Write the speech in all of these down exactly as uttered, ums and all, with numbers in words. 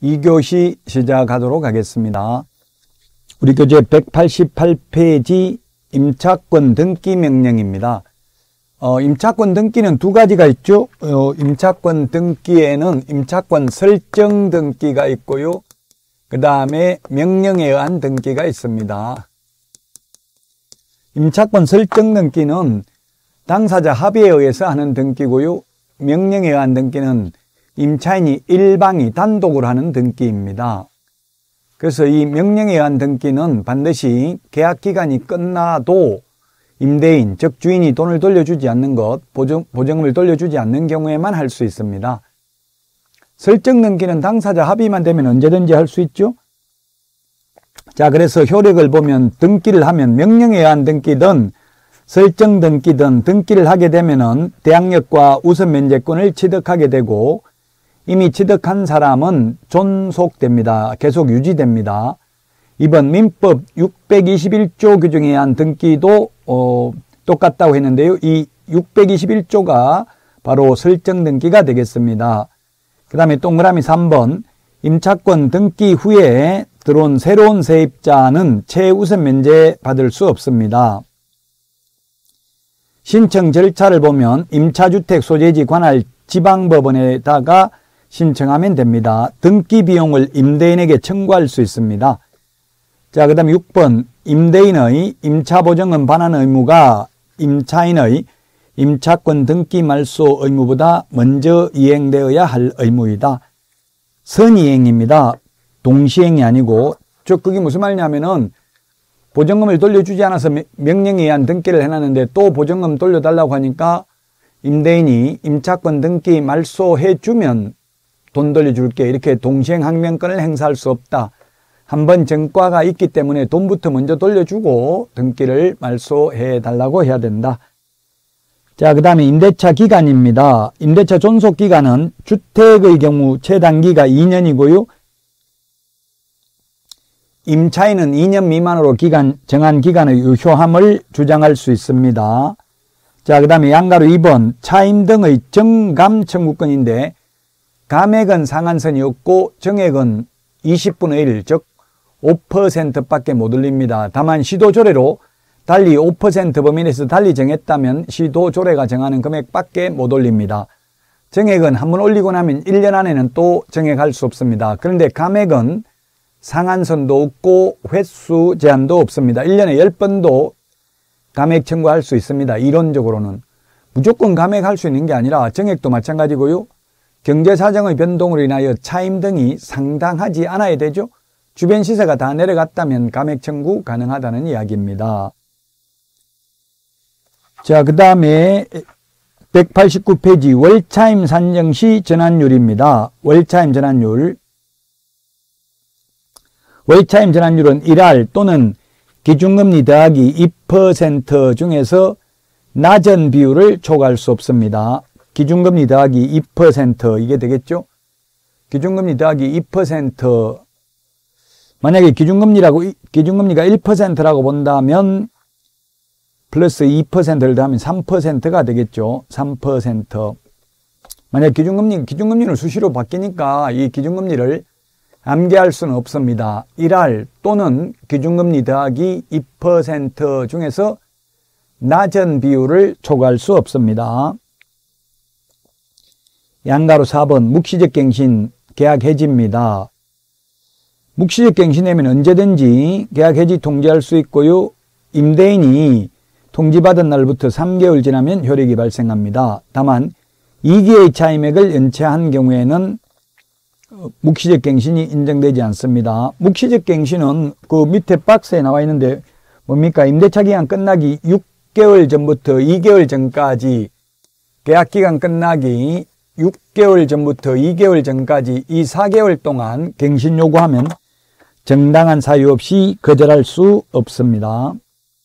이 교시 시작하도록 하겠습니다. 우리 교재 백팔십팔 페이지 임차권 등기 명령입니다. 어, 임차권 등기는 두 가지가 있죠. 어, 임차권 등기에는 임차권 설정 등기가 있고요. 그 다음에 명령에 의한 등기가 있습니다. 임차권 설정 등기는 당사자 합의에 의해서 하는 등기고요. 명령에 의한 등기는 임차인이 일방이 단독으로 하는 등기입니다. 그래서 이 명령에 의한 등기는 반드시 계약기간이 끝나도 임대인, 즉 주인이 돈을 돌려주지 않는 것, 보증, 보증금을 돌려주지 않는 경우에만 할 수 있습니다. 설정 등기는 당사자 합의만 되면 언제든지 할 수 있죠. 자, 그래서 효력을 보면 등기를 하면 명령에 의한 등기든 설정 등기든 등기를 하게 되면은 대항력과 우선 면제권을 취득하게 되고 이미 취득한 사람은 존속됩니다. 계속 유지됩니다. 이번 민법 육백이십일 조 규정에 의한 등기도 어, 똑같다고 했는데요. 이 육백이십일 조가 바로 설정 등기가 되겠습니다. 그 다음에 동그라미 삼 번 임차권 등기 후에 들어온 새로운 세입자는 최우선 면제 받을 수 없습니다. 신청 절차를 보면 임차주택 소재지 관할 지방법원에다가 신청하면 됩니다. 등기 비용을 임대인에게 청구할 수 있습니다. 자, 그 다음에 육 번 임대인의 임차보증금 반환 의무가 임차인의 임차권 등기 말소 의무보다 먼저 이행되어야 할 의무이다. 선이행입니다. 동시행이 아니고, 즉 그게 무슨 말이냐면은 보증금을 돌려주지 않아서 명령에 의한 등기를 해놨는데 또 보증금 돌려달라고 하니까 임대인이 임차권 등기 말소해주면 돈 돌려줄게, 이렇게 동시행 항명권을 행사할 수 없다. 한번 전과가 있기 때문에 돈부터 먼저 돌려주고 등기를 말소해달라고 해야 된다. 자, 그 다음에 임대차 기간입니다. 임대차 존속 기간은 주택의 경우 최단기가 이 년이고요. 임차인은 이 년 미만으로 기간, 정한 기간의 유효함을 주장할 수 있습니다. 자, 그 다음에 양가로 이 번 차임 등의 정감 청구권인데 감액은 상한선이 없고 정액은 이십분의 일, 즉 오 퍼센트밖에 못 올립니다. 다만 시도조례로 달리 오 퍼센트 범위 내에서 달리 정했다면 시도조례가 정하는 금액밖에 못 올립니다. 정액은 한번 올리고 나면 일 년 안에는 또 정액할 수 없습니다. 그런데 감액은 상한선도 없고 횟수 제한도 없습니다. 일 년에 십 번도 감액 청구할 수 있습니다. 이론적으로는. 무조건 감액할 수 있는 게 아니라 정액도 마찬가지고요. 경제사정의 변동으로 인하여 차임 등이 상당하지 않아야 되죠. 주변 시세가 다 내려갔다면 감액 청구 가능하다는 이야기입니다. 자, 그 다음에 백팔십구 페이지 월차임 산정 시 전환율입니다. 월차임 전환율. 월차임 전환율은 일 할 또는 기준금리 더하기 이 퍼센트 중에서 낮은 비율을 초과할 수 없습니다. 기준금리 더하기 이 퍼센트 이게 되겠죠? 기준금리 더하기 이 퍼센트 만약에 기준금리라고 기준금리가 일 퍼센트라고 본다면 플러스 이 퍼센트를 더하면 삼 퍼센트가 되겠죠. 삼 퍼센트. 만약 기준금리 기준금리는 수시로 바뀌니까 이 기준금리를 암기할 수는 없습니다. 일 할 또는 기준금리 더하기 이 퍼센트 중에서 낮은 비율을 초과할 수 없습니다. 양가로 사 번 묵시적 갱신 계약 해지입니다. 묵시적 갱신하면 언제든지 계약 해지 통지할 수 있고요. 임대인이 통지받은 날부터 삼 개월 지나면 효력이 발생합니다. 다만 이 기의 차임액을 연체한 경우에는 묵시적 갱신이 인정되지 않습니다. 묵시적 갱신은 그 밑에 박스에 나와 있는데 뭡니까? 임대차 기간 끝나기 육 개월 전부터 이 개월 전까지 계약 기간 끝나기 육 개월 전부터 이 개월 전까지 이 사 개월 동안 갱신 요구하면 정당한 사유 없이 거절할 수 없습니다.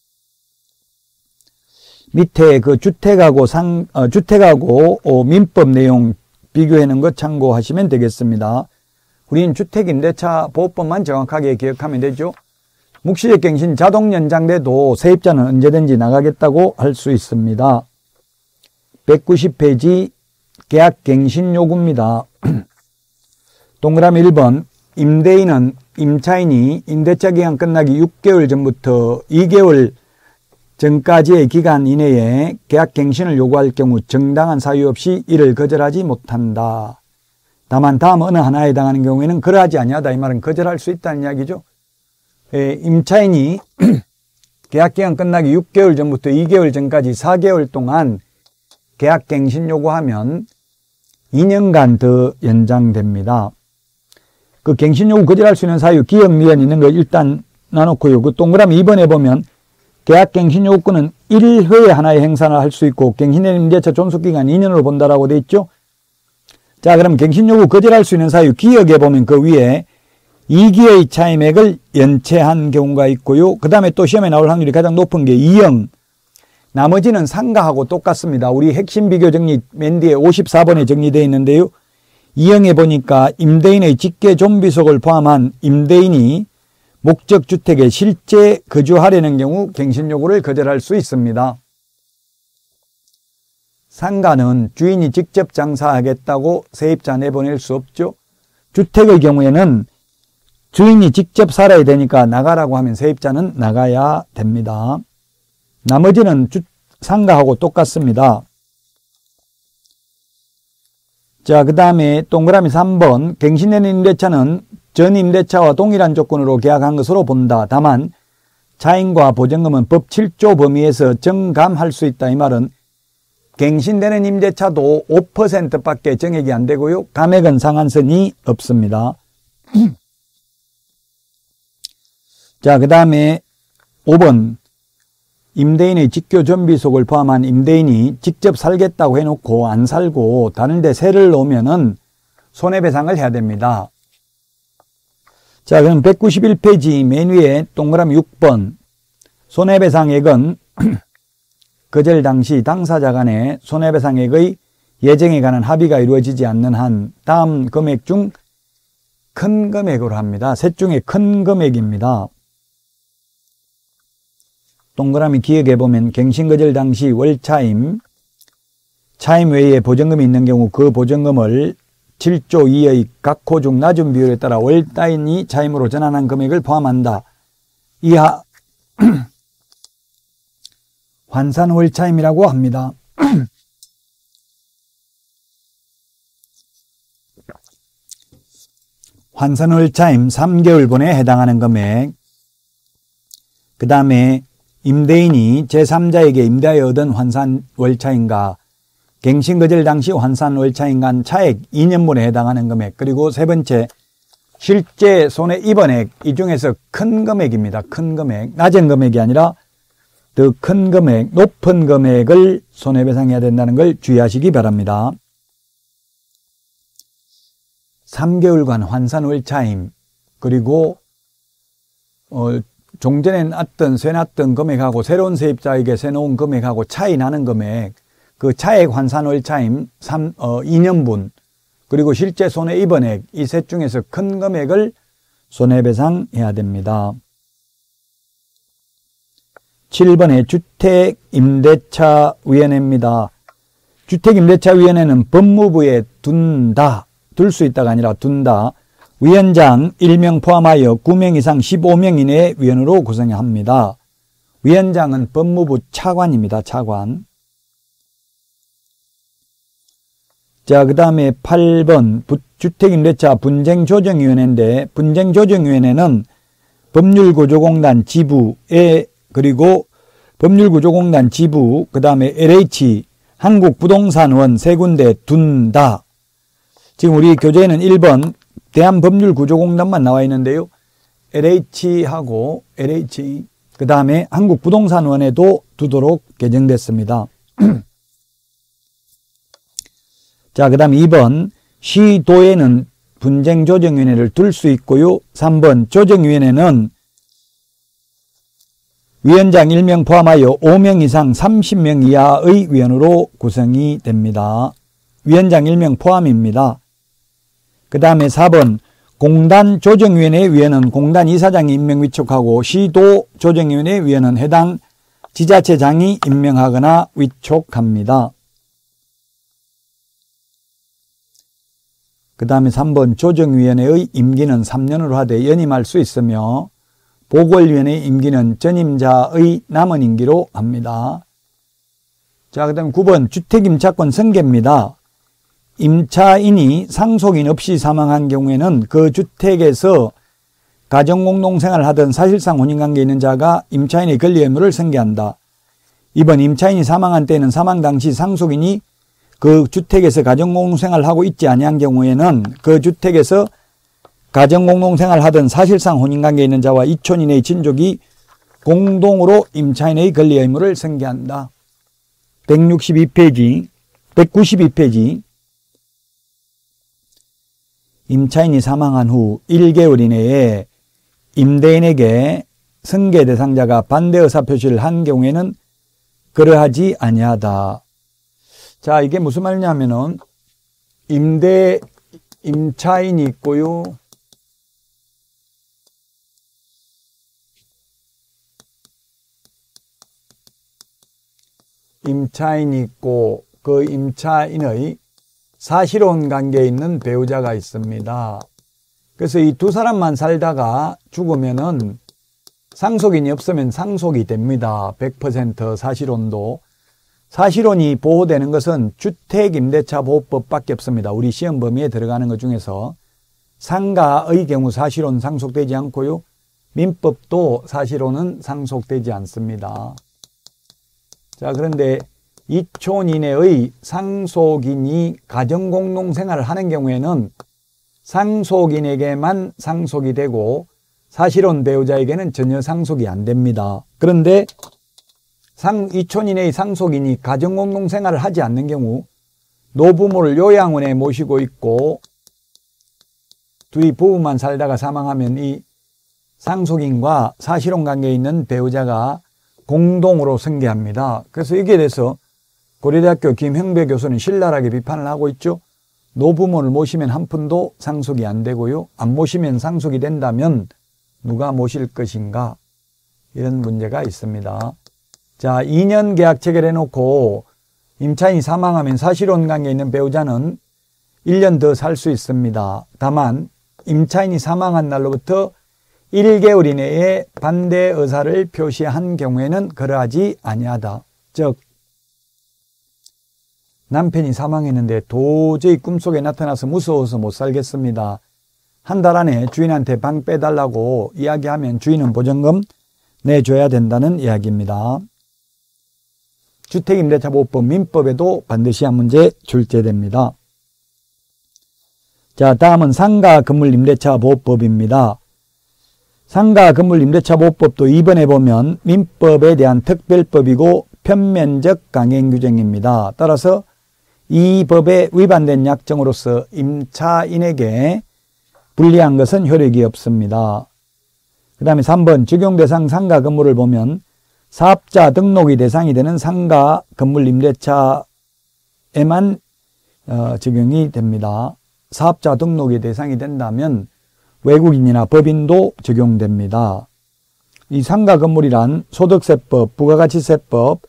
밑에 그 주택하고 상, 어, 주택하고 어, 민법 내용 비교해 놓은 것 참고하시면 되겠습니다. 우리는 주택임대차 보호법만 정확하게 기억하면 되죠. 묵시적 갱신 자동 연장돼도 세입자는 언제든지 나가겠다고 할 수 있습니다. 백구십 페이지 계약 갱신 요구입니다. 동그라미 일 번 임대인은 임차인이 임대차 기간 끝나기 육 개월 전부터 이 개월 전까지의 기간 이내에 계약 갱신을 요구할 경우 정당한 사유 없이 이를 거절하지 못한다. 다만 다음 어느 하나에 해당하는 경우에는 그러하지 아니하다. 이 말은 거절할 수 있다는 이야기죠. 에, 임차인이 계약기간 끝나기 육 개월 전부터 이 개월 전까지 사 개월 동안 계약갱신 요구하면 이 년간 더 연장됩니다. 그 갱신 요구 거절할 수 있는 사유 기업 미연 있는 거 일단 나놓고요. 그 동그라미 이 번에 보면 계약갱신 요구권은 일 회에 하나의 행사를 할 수 있고 갱신된 임대차 존속기간 이 년으로 본다라고 돼 있죠. 자, 그럼 갱신 요구 거절할 수 있는 사유 기억에 보면 그 위에 이 기의 차임액을 연체한 경우가 있고요. 그 다음에 또 시험에 나올 확률이 가장 높은 게 이형. 나머지는 상가하고 똑같습니다. 우리 핵심 비교 정리 맨 뒤에 오십사 번에 정리되어 있는데요. 이형에 보니까 임대인의 직계 존비속을 포함한 임대인이 목적주택에 실제 거주하려는 경우 갱신 요구를 거절할 수 있습니다. 상가는 주인이 직접 장사하겠다고 세입자 내보낼 수 없죠. 주택의 경우에는 주인이 직접 살아야 되니까 나가라고 하면 세입자는 나가야 됩니다. 나머지는 주, 상가하고 똑같습니다. 자, 그 다음에 동그라미 삼 번 갱신된 임대차는 전 임대차와 동일한 조건으로 계약한 것으로 본다. 다만 차임과 보증금은 법 칠 조 범위에서 정감할 수 있다. 이 말은 갱신되는 임대차도 오 퍼센트밖에 정액이 안 되고요. 감액은 상한선이 없습니다. 자, 그 다음에 오 번 임대인의 직교 존비속을 포함한 임대인이 직접 살겠다고 해놓고 안 살고 다른 데 세를 놓으면은 손해배상을 해야 됩니다. 자, 그럼 백구십일 페이지 맨 위에 동그라미 육 번 손해배상액은 거절 당시 당사자 간의 손해배상액의 예정에 관한 합의가 이루어지지 않는 한 다음 금액 중 큰 금액으로 합니다. 셋 중에 큰 금액입니다. 동그라미 기억해 보면 갱신거절 당시 월차임, 차임 외에 보증금이 있는 경우 그 보증금을 칠 조 이의 각 호 중 낮은 비율에 따라 월 단위 차임으로 전환한 금액을 포함한다. 이하 환산 월차임이라고 합니다. 환산 월차임 삼 개월분에 해당하는 금액, 그 다음에 임대인이 제삼자에게 임대하여 얻은 환산 월차임과 갱신거절 당시 환산 월차임 간 차액 이 년분에 해당하는 금액, 그리고 세 번째 실제 손해 입은액, 이 중에서 큰 금액입니다. 큰 금액, 낮은 금액이 아니라 더 큰 금액, 높은 금액을 손해배상해야 된다는 걸 주의하시기 바랍니다. 삼 개월간 환산 월차임, 그리고 어, 종전에 놨던 세놨던 금액하고 새로운 세입자에게 세놓은 금액하고 차이 나는 금액, 그 차액 환산 월차임 삼, 어, 이 년분, 그리고 실제 손해 입은액, 이 셋 중에서 큰 금액을 손해배상해야 됩니다. 칠 번에 주택임대차위원회입니다. 주택임대차위원회는 법무부에 둔다, 둘 수 있다가 아니라 둔다. 위원장 일 명 포함하여 구 명 이상 십오 명 이내의 위원으로 구성합니다. 위원장은 법무부 차관입니다. 차관. 자, 그 다음에 팔 번 주택임대차 분쟁조정위원회인데, 분쟁조정위원회는 법률구조공단 지부에, 그리고 법률구조공단 지부, 그 다음에 엘에이치, 한국부동산원 세 군데 둔다. 지금 우리 교재에는 일 번 대한법률구조공단만 나와 있는데요. 엘에이치하고 엘에이치, 그 다음에 한국부동산원에도 두도록 개정됐습니다. 자, 그 다음 이 번 시도에는 분쟁조정위원회를 둘 수 있고요. 삼 번 조정위원회는 위원장 일 명 포함하여 오 명 이상 삼십 명 이하의 위원으로 구성이 됩니다. 위원장 일 명 포함입니다. 그 다음에 사 번 공단 조정위원회 위원은 공단 이사장이 임명 위촉하고 시도 조정위원회 위원은 해당 지자체장이 임명하거나 위촉합니다. 그 다음에 삼 번 조정위원회의 임기는 삼 년으로 하되 연임할 수 있으며 보궐위원회의 임기는 전임자의 남은 임기로 합니다. 자, 그 다음에 구 번 주택임차권 승계입니다. 임차인이 상속인 없이 사망한 경우에는 그 주택에서 가정공동생활을 하던 사실상 혼인관계에 있는 자가 임차인의 권리 의무를 승계한다. 이 번 임차인이 사망한 때에는 사망 당시 상속인이 그 주택에서 가정공동생활을 하고 있지 아니한 경우에는 그 주택에서 가정공동생활을 하던 사실상 혼인관계에 있는 자와 이촌 이내의 친족이 공동으로 임차인의 권리 의무를 승계한다. 백육십이 페이지, 백구십이 페이지. 임차인이 사망한 후 일 개월 이내에 임대인에게 승계 대상자가 반대 의사표시를 한 경우에는 그러하지 아니하다. 자, 이게 무슨 말이냐면은 임대 임차인이 있고요. 임차인이 있고 그 임차인의 사실혼 관계에 있는 배우자가 있습니다. 그래서 이 두 사람만 살다가 죽으면은 상속인이 없으면 상속이 됩니다. 백 퍼센트 사실혼도. 사실혼이 보호되는 것은 주택임대차보호법밖에 없습니다. 우리 시험 범위에 들어가는 것 중에서 상가의 경우 사실혼 상속되지 않고요. 민법도 사실혼은 상속되지 않습니다. 자, 그런데 이촌 이내의 상속인이 가정공동생활을 하는 경우에는 상속인에게만 상속이 되고 사실혼 배우자에게는 전혀 상속이 안 됩니다. 그런데 상, 이촌 이내의 상속인이 가정공동생활을 하지 않는 경우 노부모를 요양원에 모시고 있고 둘이 부부만 살다가 사망하면 이 상속인과 사실혼 관계에 있는 배우자가 공동으로 승계합니다. 그래서 여기에 대해서 고려대학교 김형배 교수는 신랄하게 비판을 하고 있죠. 노부모를 모시면 한 푼도 상속이 안 되고요. 안 모시면 상속이 된다면 누가 모실 것인가? 이런 문제가 있습니다. 자, 이 년 계약 체결해 놓고 임차인이 사망하면 사실혼 관계에 있는 배우자는 일 년 더 살 수 있습니다. 다만 임차인이 사망한 날로부터 일 개월 이내에 반대 의사를 표시한 경우에는 그러하지 아니하다. 즉 남편이 사망했는데 도저히 꿈속에 나타나서 무서워서 못 살겠습니다. 한 달 안에 주인한테 방 빼달라고 이야기하면 주인은 보증금 내줘야 된다는 이야기입니다. 주택임대차보호법 민법에도 반드시 한 문제 출제됩니다. 자, 다음은 상가건물임대차보호법입니다. 상가건물임대차보호법도 이 번에 보면 민법에 대한 특별법이고 편면적 강행규정입니다. 따라서 이 법에 위반된 약정으로서 임차인에게 불리한 것은 효력이 없습니다. 그 다음에 삼 번 적용대상 상가건물을 보면 사업자 등록이 대상이 되는 상가건물임대차에만 어, 적용이 됩니다. 사업자 등록이 대상이 된다면 외국인이나 법인도 적용됩니다. 이 상가건물이란 소득세법, 부가가치세법,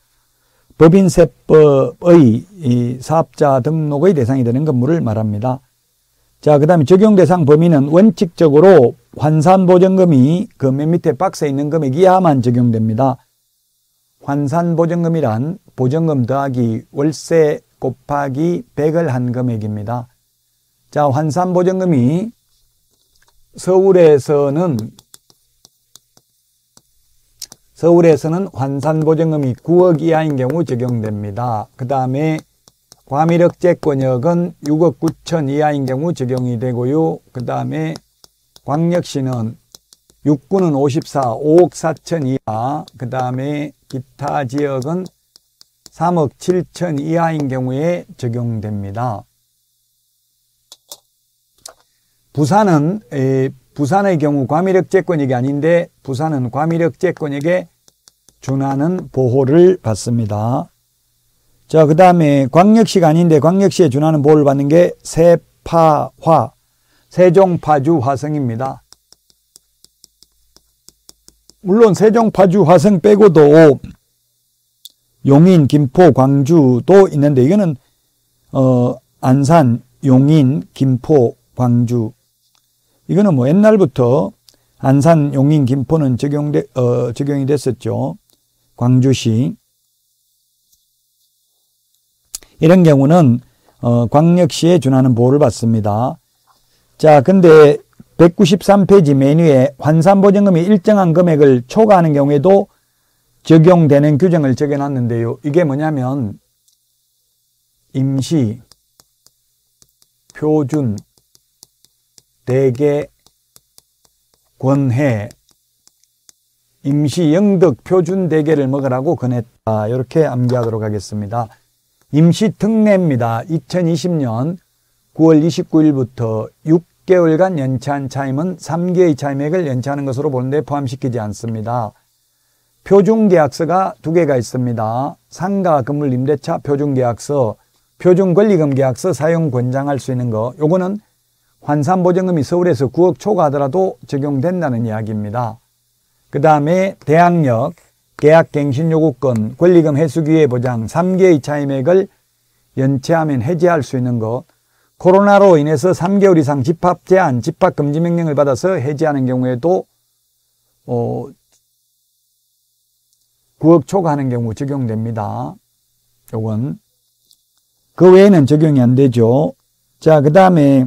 법인세법의 이 사업자 등록의 대상이 되는 건물을 말합니다. 자, 그 다음에 적용대상 범위는 원칙적으로 환산보증금이 그 맨 밑에 박스에 있는 금액 이하만 적용됩니다. 환산보증금이란 보증금 더하기 월세 곱하기 백을 한 금액입니다. 자, 환산보증금이 서울에서는 서울에서는 환산보증금이 구억 이하인 경우 적용됩니다. 그 다음에 과밀억제권역은 육억 구천 이하인 경우 적용이 되고요. 그 다음에 광역시는 육구는 오십사, 오억 사천 이하, 그 다음에 기타 지역은 삼억 칠천 이하인 경우에 적용됩니다. 부산은 에, 부산의 경우 과밀억제권역이 아닌데 부산은 과밀억제권역에 준하는 보호를 받습니다. 자, 그 다음에 광역시가 아닌데 광역시에 준하는 보호를 받는 게 세파화, 세종파주 화성입니다. 물론 세종파주 화성 빼고도 용인, 김포, 광주도 있는데 이거는 어, 안산, 용인, 김포, 광주. 이거는 뭐 옛날부터 안산, 용인, 김포는 적용돼, 어, 적용이 됐었죠. 광주시. 이런 경우는, 어, 광역시에 준하는 보호를 받습니다. 자, 근데 백구십삼 페이지 메뉴에 환산보증금이 일정한 금액을 초과하는 경우에도 적용되는 규정을 적어놨는데요. 이게 뭐냐면, 임시, 표준, 대개, 권해, 임시 영덕 표준 대개를 먹으라고 권했다. 이렇게 암기하도록 하겠습니다. 임시 특례입니다. 이천이십 년 구월 이십구일부터 육 개월간 연체한 차임은 삼 개의 차임액을 연체하는 것으로 보는데 포함시키지 않습니다. 표준계약서가 두 개가 있습니다. 상가 건물 임대차 표준계약서, 표준권리금 계약서 사용 권장할 수 있는 거. 요거는 환산보증금이 서울에서 구억 초과하더라도 적용된다는 이야기입니다. 그 다음에 대항력, 계약갱신요구권, 권리금 회수기회 보장 삼 개의 차임액을 연체하면 해지할 수 있는 것. 코로나로 인해서 삼 개월 이상 집합 제한, 집합 금지 명령을 받아서 해지하는 경우에도 어, 구억 초과하는 경우 적용됩니다. 요건. 그 외에는 적용이 안 되죠. 자, 그 다음에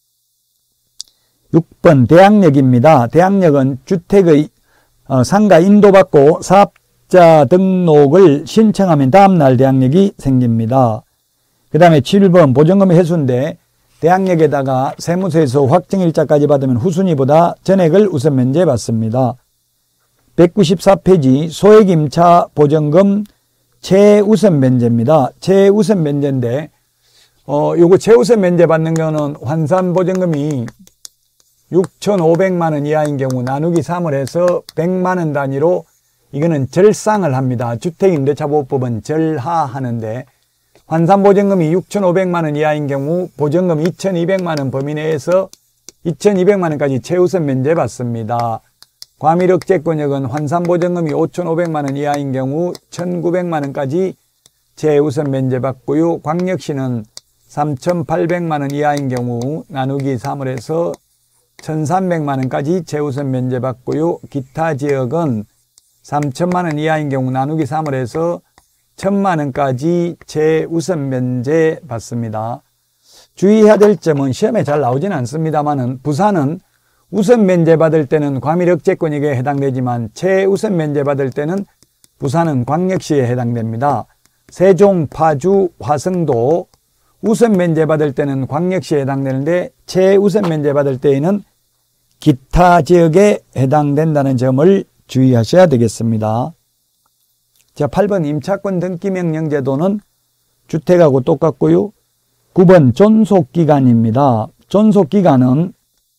육 번 대항력입니다. 대항력은 주택의 어, 상가 인도받고 사업자 등록을 신청하면 다음날 대항력이 생깁니다. 그 다음에 칠 번 보증금 회수인데 대항력에다가 세무서에서 확정일자까지 받으면 후순위보다 전액을 우선 면제받습니다. 백구십사 페이지 소액임차 보증금 최우선 면제입니다. 최우선 면제인데 어 요거 최우선 면제 받는 거는 환산 보증금이 육천오백만 원 이하인 경우 나누기 삼을 해서 백만 원 단위로 이거는 절상을 합니다. 주택임대차보호법은 절하하는데 환산보증금이 육천오백만 원 이하인 경우 보증금 이천이백만 원 범위 내에서 이천이백만 원까지 최우선 면제 받습니다. 과밀억제권역은 환산보증금이 오천오백만 원 이하인 경우 천구백만 원까지 최우선 면제 받고요. 광역시는 삼천팔백만 원 이하인 경우 나누기 삼을 해서 천삼백만 원까지 최우선 면제 받고요. 기타 지역은 삼천만 원 이하인 경우 나누기 삼을 해서 천만 원까지 최우선 면제 받습니다. 주의해야 될 점은 시험에 잘 나오지는 않습니다만은 부산은 우선 면제 받을 때는 과밀억제권역에 해당되지만 최우선 면제 받을 때는 부산은 광역시에 해당됩니다. 세종, 파주, 화성도 우선 면제 받을 때는 광역시에 해당되는데 최우선 면제 받을 때에는 기타 지역에 해당된다는 점을 주의하셔야 되겠습니다. 자, 팔 번 임차권 등기명령 제도는 주택하고 똑같고요. 구 번 존속기간입니다. 존속기간은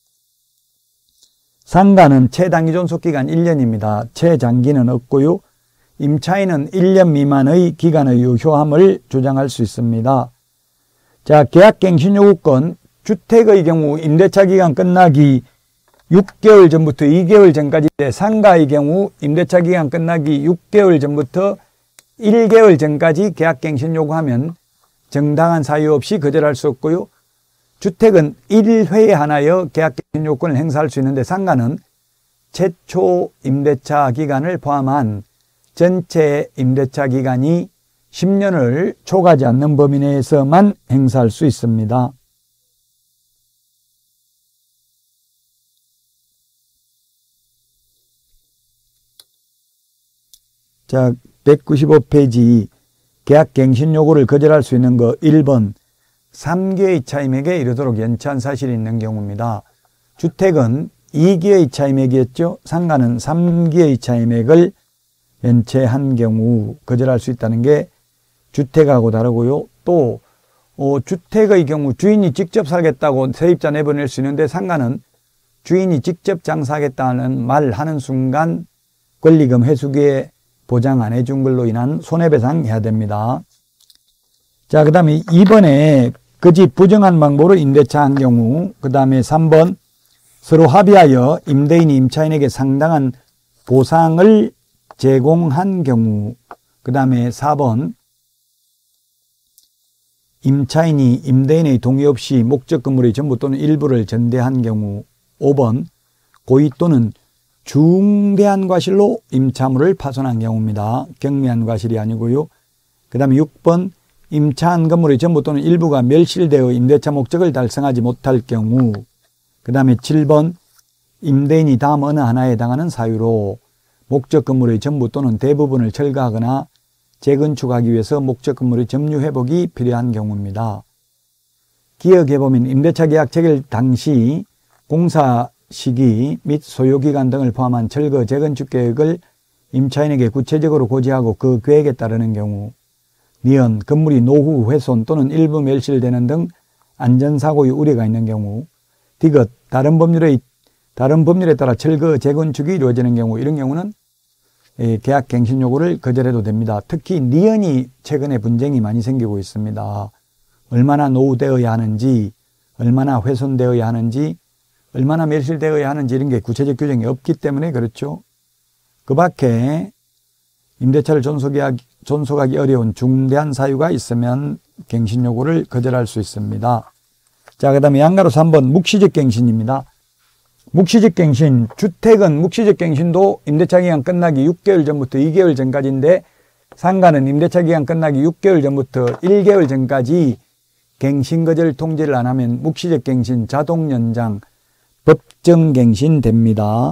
상가는 최단기 존속기간 일 년입니다. 최장기는 없고요. 임차인은 일 년 미만의 기간의 유효함을 주장할 수 있습니다. 자, 계약갱신요구권, 주택의 경우 임대차 기간 끝나기 육 개월 전부터 이 개월 전까지, 상가의 경우 임대차 기간 끝나기 육 개월 전부터 일 개월 전까지 계약갱신 요구하면 정당한 사유 없이 거절할 수 없고요. 주택은 일 회에 하나여 계약갱신 요건을 행사할 수 있는데 상가는 최초 임대차 기간을 포함한 전체 임대차 기간이 십 년을 초과하지 않는 범위 내에서만 행사할 수 있습니다. 자, 백구십오 페이지 계약갱신 요구를 거절할 수 있는 거 일 번 삼 개의 차임액에 이르도록 연체한 사실이 있는 경우입니다. 주택은 이 개의 차임액이었죠. 상가는 삼 개의 차임액을 연체한 경우 거절할 수 있다는 게 주택하고 다르고요. 또 어, 주택의 경우 주인이 직접 살겠다고 세입자 내보낼 수 있는데 상가는 주인이 직접 장사하겠다는 말 하는 순간 권리금 회수기에 보장 안 해준 걸로 인한 손해배상 해야 됩니다. 자, 그 다음에 이 번에 그 집 부정한 방법으로 임대차 한 경우, 그 다음에 삼 번 서로 합의하여 임대인이 임차인에게 상당한 보상을 제공한 경우, 그 다음에 사 번 임차인이 임대인의 동의 없이 목적 건물의 전부 또는 일부를 전대한 경우. 오 번 고의 또는 중대한 과실로 임차물을 파손한 경우입니다. 경미한 과실이 아니고요. 그 다음에 육 번 임차한 건물의 전부 또는 일부가 멸실되어 임대차 목적을 달성하지 못할 경우. 그 다음에 칠 번 임대인이 다음 어느 하나에 해당하는 사유로 목적 건물의 전부 또는 대부분을 철거하거나 재건축하기 위해서 목적 건물의 점유 회복이 필요한 경우입니다. 기억해보면 임대차 계약 체결 당시 공사 시기 및 소요기간 등을 포함한 철거 재건축 계획을 임차인에게 구체적으로 고지하고 그 계획에 따르는 경우. 니은 건물이 노후 훼손 또는 일부 멸실되는 등 안전사고의 우려가 있는 경우. 디귿 다른 법률의 다른 법률에 따라 철거 재건축이 이루어지는 경우. 이런 경우는 계약 갱신 요구를 거절해도 됩니다. 특히 니은이 최근에 분쟁이 많이 생기고 있습니다. 얼마나 노후되어야 하는지, 얼마나 훼손되어야 하는지, 얼마나 멸실되어야 하는지 이런 게 구체적 규정이 없기 때문에 그렇죠. 그 밖에 임대차를 존속하기, 존속하기 어려운 중대한 사유가 있으면 갱신 요구를 거절할 수 있습니다. 자, 그 다음에 양가로 삼 번 묵시적 갱신입니다. 묵시적 갱신, 주택은 묵시적 갱신도 임대차 기간 끝나기 육 개월 전부터 이 개월 전까지인데 상가는 임대차 기간 끝나기 육 개월 전부터 일 개월 전까지 갱신 거절 통지를 안 하면 묵시적 갱신, 자동 연장, 법정 갱신 됩니다.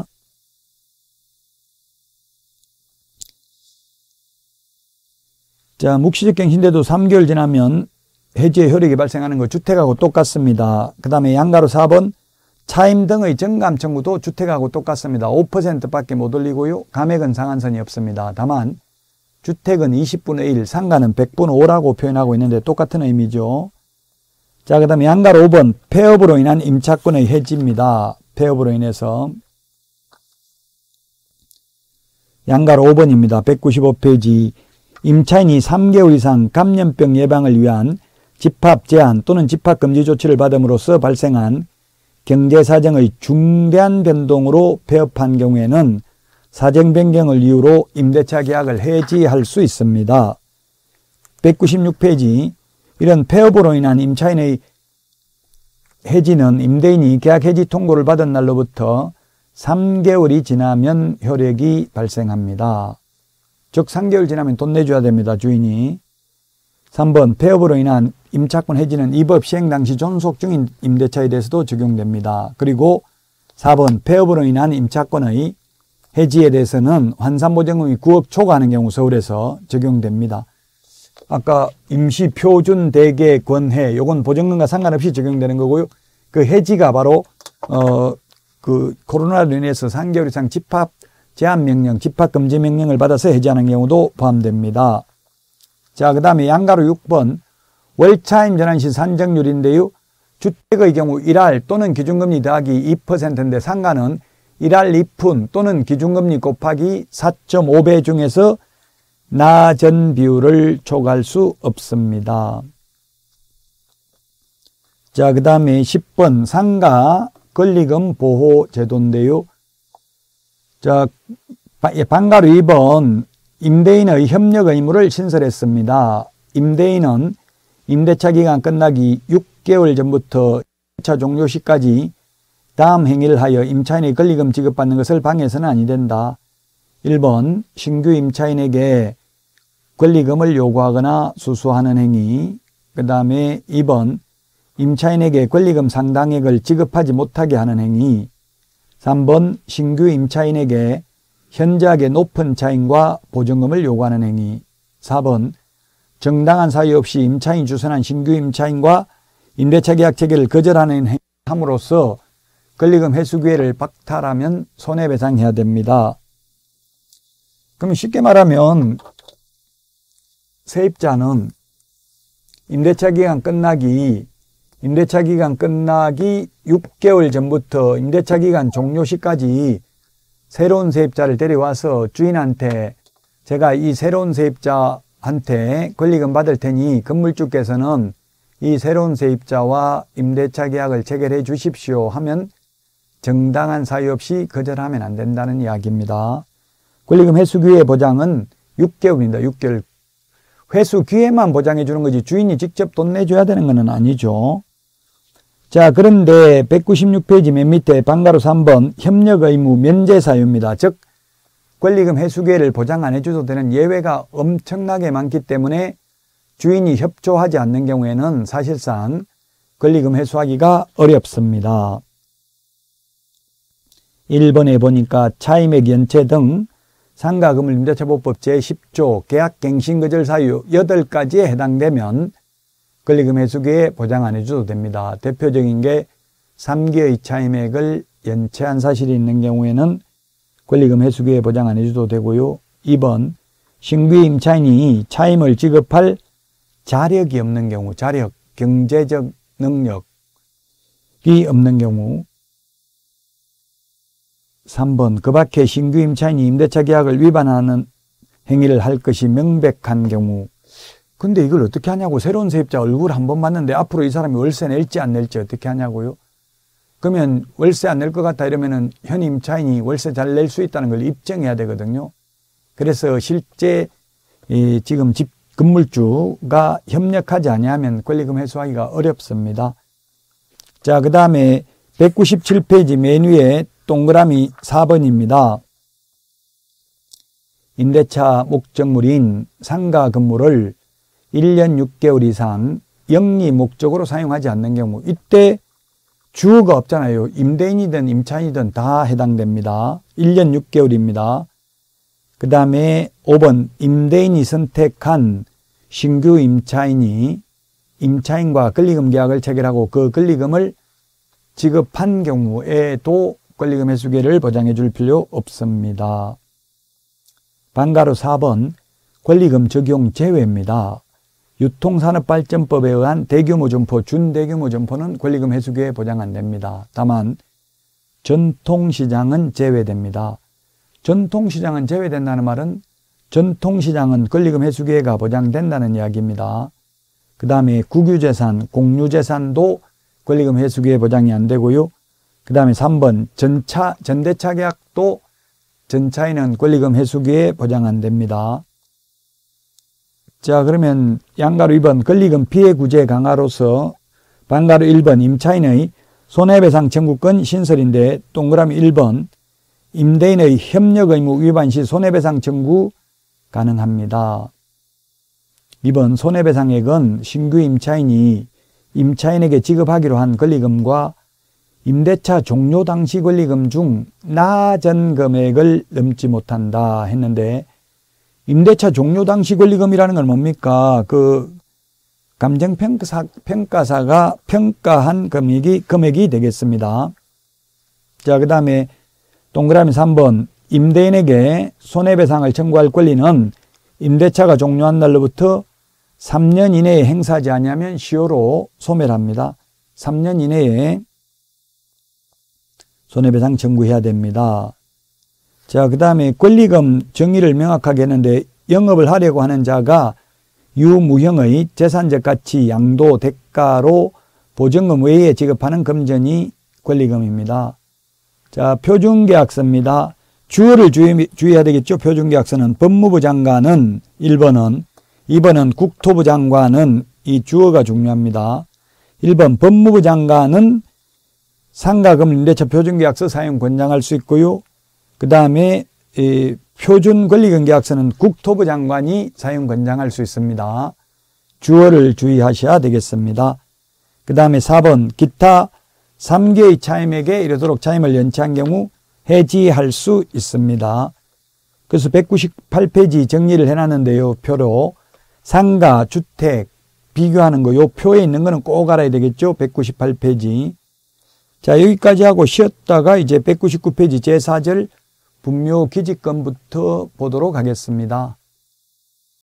자, 묵시적 갱신돼도 삼 개월 지나면 해지의 효력이 발생하는 거 주택하고 똑같습니다. 그 다음에 양가로 사 번 차임 등의 정감 청구도 주택하고 똑같습니다. 오 퍼센트밖에 못 올리고요. 감액은 상한선이 없습니다. 다만 주택은 이십분의 일, 상가는 백분의 오라고 표현하고 있는데 똑같은 의미죠. 자, 그 다음에 양가로 오 번 폐업으로 인한 임차권의 해지입니다. 폐업으로 인해서. 양가로 오 번입니다. 백구십오 페이지. 임차인이 삼 개월 이상 감염병 예방을 위한 집합 제한 또는 집합 금지 조치를 받음으로써 발생한 경제사정의 중대한 변동으로 폐업한 경우에는 사정 변경을 이유로 임대차 계약을 해지할 수 있습니다. 백구십육 페이지. 이런 폐업으로 인한 임차인의 해지는 임대인이 계약 해지 통고를 받은 날로부터 삼 개월이 지나면 효력이 발생합니다. 즉 삼 개월 지나면 돈 내줘야 됩니다. 주인이. 삼 번 폐업으로 인한 임차권 해지는 이 법 시행 당시 존속 중인 임대차에 대해서도 적용됩니다. 그리고 사 번 폐업으로 인한 임차권의 해지에 대해서는 환산보증금이 구억 초과하는 경우 서울에서 적용됩니다. 아까 임시 표준 대개 권해 요건 보증금과 상관없이 적용되는 거고요. 그 해지가 바로 어 그 코로나로 인해서 삼 개월 이상 집합 제한 명령, 집합 금지 명령을 받아서 해지하는 경우도 포함됩니다. 자, 그 다음에 양가로 육 번 월차임 전환 시 산정률인데요. 주택의 경우 일 할 또는 기준금리 더하기 이 퍼센트인데 상가는 일 할 이 푼 또는 기준금리 곱하기 사 점 오 배 중에서 나전 비율을 초과할 수 없습니다. 자, 그 다음에 십 번 상가 권리금 보호 제도인데요. 자, 방가로 이 번 임대인의 협력 의무를 신설했습니다. 임대인은 임대차 기간 끝나기 육 개월 전부터 임차 종료 시까지 다음 행위를 하여 임차인의 권리금 지급받는 것을 방해해서는 아니 된다. 일 번 신규 임차인에게 권리금을 요구하거나 수수하는 행위. 그 다음에 이 번 임차인에게 권리금 상당액을 지급하지 못하게 하는 행위. 삼 번 신규 임차인에게 현저하게 높은 차임과 보증금을 요구하는 행위. 사 번 정당한 사유 없이 임차인이 주선한 신규 임차인과 임대차 계약 체결을 거절하는 행위 함으로써 권리금 회수 기회를 박탈하면 손해배상해야 됩니다. 그럼 쉽게 말하면 세입자는 임대차 기간 끝나기 임대차 기간 끝나기 육 개월 전부터 임대차 기간 종료 시까지 새로운 세입자를 데려와서 주인한테 제가 이 새로운 세입자한테 권리금 받을 테니 건물주께서는 이 새로운 세입자와 임대차 계약을 체결해 주십시오 하면 정당한 사유 없이 거절하면 안 된다는 이야기입니다. 권리금 회수 기회 보장은 육 개월입니다. 육 개월. 회수 기회만 보장해 주는 거지 주인이 직접 돈 내줘야 되는 건 아니죠. 자, 그런데 백구십육 페이지 맨 밑에 방가로 삼 번 협력 의무 면제 사유입니다. 즉 권리금 회수 기회를 보장 안 해줘도 되는 예외가 엄청나게 많기 때문에 주인이 협조하지 않는 경우에는 사실상 권리금 회수하기가 어렵습니다. 일 번에 보니까 차임액 연체 등 상가금을 임대차보법 제십 조 계약갱신거절 사유 여덟 가지에 해당되면 권리금 회수기에 보장 안 해줘도 됩니다. 대표적인 게 삼 기의 차임액을 연체한 사실이 있는 경우에는 권리금 회수기에 보장 안 해줘도 되고요. 이 번 신규 임차인이 차임을 지급할 자력이 없는 경우, 자력, 경제적 능력이 없는 경우. 삼 번 그 밖에 신규 임차인이 임대차 계약을 위반하는 행위를 할 것이 명백한 경우. 근데 이걸 어떻게 하냐고. 새로운 세입자 얼굴 한 번 봤는데 앞으로 이 사람이 월세 낼지 안 낼지 어떻게 하냐고요. 그러면 월세 안 낼 것 같다 이러면은 현 임차인이 월세 잘 낼 수 있다는 걸 입증해야 되거든요. 그래서 실제 이 지금 집 건물주가 협력하지 아니하면 권리금 회수하기가 어렵습니다. 자, 그 다음에 백구십칠 페이지 맨 위에 동그라미 사 번입니다. 임대차 목적물인 상가 건물을 일 년 육 개월 이상 영리 목적으로 사용하지 않는 경우, 이때 주어가 없잖아요. 임대인이든 임차인이든 다 해당됩니다. 일 년 육 개월입니다. 그 다음에 오 번 임대인이 선택한 신규 임차인이 임차인과 권리금 계약을 체결하고 그 권리금을 지급한 경우에도 권리금 회수기회를 보장해 줄 필요 없습니다. 방가로 사 번 권리금 적용 제외입니다. 유통산업발전법에 의한 대규모 점포, 준대규모 점포는 권리금 회수기회 보장 안 됩니다. 다만 전통시장은 제외됩니다. 전통시장은 제외된다는 말은 전통시장은 권리금 회수기회가 보장된다는 이야기입니다. 그 다음에 국유재산, 공유재산도 권리금 회수기회 보장이 안 되고요. 그 다음에 삼 번 전차, 전대차 계약도 전차에는 권리금 회수기회 보장 안 됩니다. 자, 그러면 양가로 이 번 권리금 피해 구제 강화로서 방가로 일 번 임차인의 손해배상 청구권 신설인데 동그라미 일 번 임대인의 협력 의무 위반 시 손해배상 청구 가능합니다. 이 번 손해배상액은 신규 임차인이 임차인에게 지급하기로 한 권리금과 임대차 종료 당시 권리금 중 낮은 금액을 넘지 못한다 했는데, 임대차 종료 당시 권리금이라는 건 뭡니까? 그 감정평가사, 평가사가 평가한 금액이, 금액이 되겠습니다. 자, 그 다음에 동그라미 삼 번 임대인에게 손해배상을 청구할 권리는 임대차가 종료한 날로부터 삼 년 이내에 행사하지 아니하면 시효로 소멸합니다. 삼 년 이내에 손해배상 청구해야 됩니다. 자, 그 다음에 권리금 정의를 명확하게 했는데, 영업을 하려고 하는 자가 유무형의 재산적 가치 양도 대가로 보증금 외에 지급하는 금전이 권리금입니다. 자, 표준계약서입니다. 주어를 주의, 주의해야 되겠죠. 표준계약서는 법무부 장관은 일 번은, 이 번은 국토부 장관은, 이 주어가 중요합니다. 일 번 법무부 장관은 상가금 임대차 표준계약서 사용 권장할 수 있고요. 그 다음에 표준 권리금 계약서는 국토부 장관이 사용 권장할 수 있습니다. 주어를 주의하셔야 되겠습니다. 그 다음에 사 번 기타 삼 개의 차임에게 이르도록 차임을 연체한 경우 해지할 수 있습니다. 그래서 백구십팔 페이지 정리를 해놨는데요. 표로 상가, 주택 비교하는 거, 요 표에 있는 거는 꼭 알아야 되겠죠. 백구십팔 페이지. 자, 여기까지 하고 쉬었다가 이제 백구십구 페이지 제사 절 분묘 기지권부터 보도록 하겠습니다.